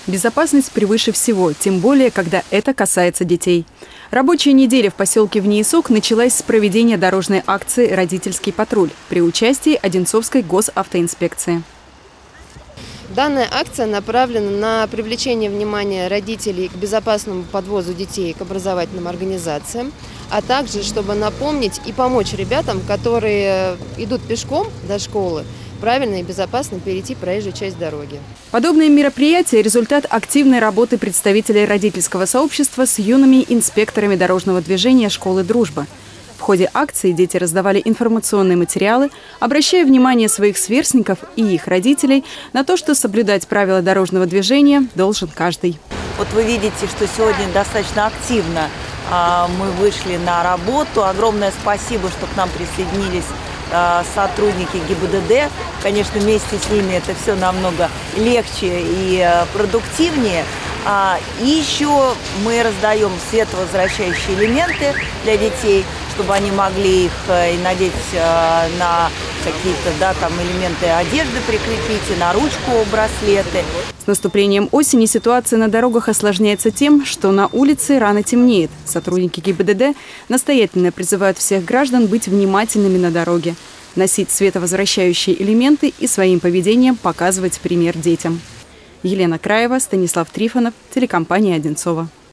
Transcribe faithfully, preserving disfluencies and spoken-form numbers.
Безопасность превыше всего, тем более, когда это касается детей. Рабочая неделя в поселке Внеисок началась с проведения дорожной акции «Родительский патруль» при участии Одинцовской госавтоинспекции. Данная акция направлена на привлечение внимания родителей к безопасному подвозу детей к образовательным организациям, а также, чтобы напомнить и помочь ребятам, которые идут пешком до школы, правильно и безопасно перейти проезжую часть дороги. Подобные мероприятия – результат активной работы представителей родительского сообщества с юными инспекторами дорожного движения школы «Дружба». В ходе акции дети раздавали информационные материалы, обращая внимание своих сверстников и их родителей на то, что соблюдать правила дорожного движения должен каждый. Вот вы видите, что сегодня достаточно активно а, мы вышли на работу. Огромное спасибо, что к нам присоединились а, сотрудники ГИБДД. Конечно, вместе с ними это все намного легче и а, продуктивнее. А, и еще мы раздаем световозвращающие элементы для детей, чтобы они могли их и надеть на какие-то, да, там элементы одежды прикрепить, и на ручку браслеты. С наступлением осени ситуация на дорогах осложняется тем, что на улице рано темнеет. Сотрудники ГИБДД настоятельно призывают всех граждан быть внимательными на дороге, носить световозвращающие элементы и своим поведением показывать пример детям. Елена Краева, Станислав Трифонов, телекомпания «Одинцово».